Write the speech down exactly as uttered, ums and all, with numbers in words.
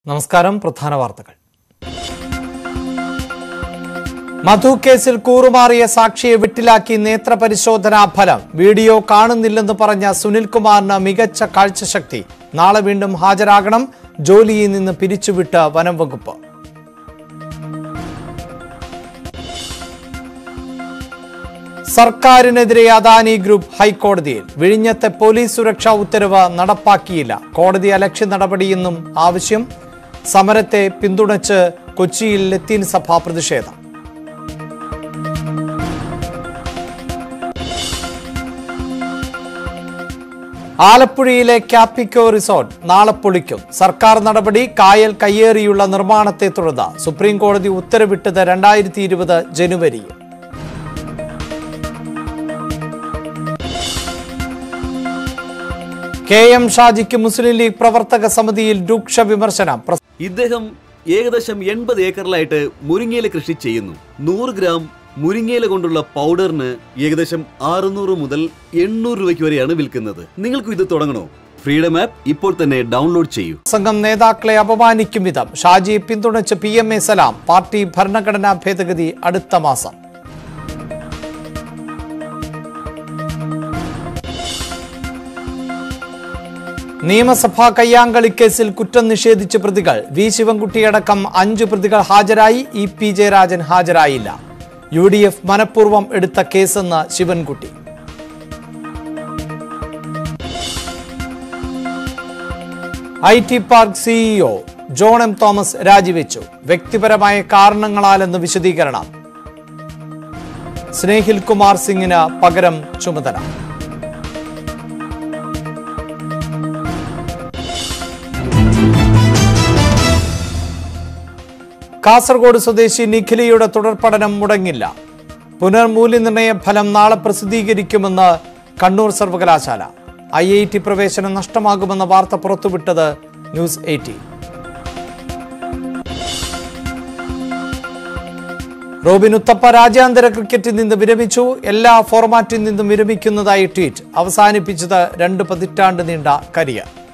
നമസ്കാരം. പ്രധാന വാർത്തകൾ. മധു കേസിൽ കൂറുമാറിയ സാക്ഷിയെ വിട്ടിലാക്കി നേത്രപരിശോധനാ ഫലം. വീഡിയോ കാണുന്നില്ലെന്ന് പറഞ്ഞ സുനിൽകുമാറിന് മികച്ച കാഴ്ചശക്തി. നാളെ വീണ്ടും ഹാജരാകണം. ജോലിയിൽ നിന്ന് പിരിച്ചുവിട്ട വനം വകുപ്പ്. സർക്കാരിനെതിരെ അദാനി ഗ്രൂപ്പ് ഹൈക്കോടതിയിൽ. വിഴിഞ്ഞത്തെ പോലീസ് സുരക്ഷാ ഉത്തരവ് നടപ്പാക്കിയില്ല. കോടതി അലക്ഷ്യ നടപടിയെന്നും ആവശ്യം. സമരത്തെ പിന്തുണച്ച് കൊച്ചിയിൽ ലത്തീൻ സഭ പ്രതിഷേധം. ആലപ്പുഴയിലെ ക്യാപിക്കോ റിസോർട്ട് നാളെ പൊളിക്കും. സർക്കാർ നടപടി. കായൽ കയ്യേറിയുള്ള നിർമ്മാണത്തെ തുടർന്ന് സുപ്രീം കോടതി ഉത്തരവിട്ടത് രണ്ടായിരത്തി ഇരുപത് ജനുവരിയിൽ. കെ എം ഷാജിക്ക് മുസ്ലിം ലീഗ് പ്രവർത്തക സമിതിയിൽ രൂക്ഷ വിമർശനം. ഇദ്ദേഹം ഏകദേശം എൺപത് ഏക്കറിലായിട്ട് മുരിങ്ങയില കൃഷി ചെയ്യുന്നു. നൂറ് ഗ്രാം മുരിങ്ങയില കൊണ്ടുള്ള പൗഡറിന് ഏകദേശം അറുന്നൂറ് മുതൽ എണ്ണൂറ് രൂപയ്ക്ക് വരെയാണ് വിൽക്കുന്നത്. നിങ്ങൾക്കും ഇത് തുടങ്ങണോ? ഫ്രീഡം ആപ്പ് ഇപ്പോൾ തന്നെ ഡൗൺലോഡ് ചെയ്യൂ. സംഘം നേതാക്കളെ അപമാനിക്കും വിധം ഷാജിയെ പിന്തുണച്ച് P M A Salam. Party ഭരണഘടനാ ഭേദഗതി അടുത്ത മാസം. നിയമസഭാ കയ്യാങ്കളി കേസിൽ കുറ്റം നിഷേധിച്ച് പ്രതികൾ. വി ശിവൻകുട്ടിയടക്കം അഞ്ചു പ്രതികൾ ഹാജരായി. ഇ പി ജയരാജൻ ഹാജരായില്ല. യു ഡി എഫ് മനഃപൂർവ്വം എടുത്ത കേസെന്ന് ശിവൻകുട്ടി. I T park CEO John M Thomas രാജിവെച്ചു. വ്യക്തിപരമായ കാരണങ്ങളാലെന്ന് വിശദീകരണം. സ്നേഹിൽ കുമാർ സിംഗിന് പകരം ചുമതല. കാസർഗോഡ് സ്വദേശി നിഖിലയുടെ തുടർ പഠനം മുടങ്ങില്ല. പുനർമൂല്യനിർണയ ഫലം നാളെ പ്രസിദ്ധീകരിക്കുമെന്ന് കണ്ണൂർ സർവകലാശാല. ഐ ഐ ടി പ്രവേശനം നഷ്ടമാകുമെന്ന വാർത്ത പുറത്തുവിട്ടത് ന്യൂസ് എയ്റ്റീൻ. റോബിൻ ഉത്തപ്പ രാജ്യാന്തര ക്രിക്കറ്റിൽ നിന്ന് വിരമിച്ചു. എല്ലാ ഫോർമാറ്റിൽ നിന്നും വിരമിക്കുന്നതായി ട്വീറ്റ്. അവസാനിപ്പിച്ചത് രണ്ട് പതിറ്റാണ്ട് നീണ്ട കരിയർ.